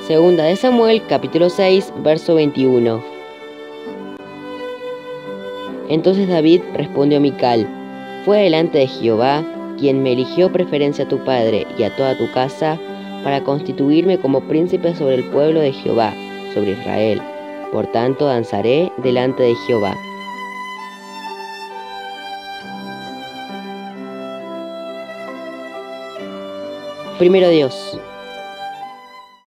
Segunda de Samuel, capítulo 6, verso 21. Entonces David respondió a Mical: Fue delante de Jehová, quien me eligió preferencia a tu padre y a toda tu casa, para constituirme como príncipe sobre el pueblo de Jehová, sobre Israel. Por tanto danzaré delante de Jehová. Primero Dios.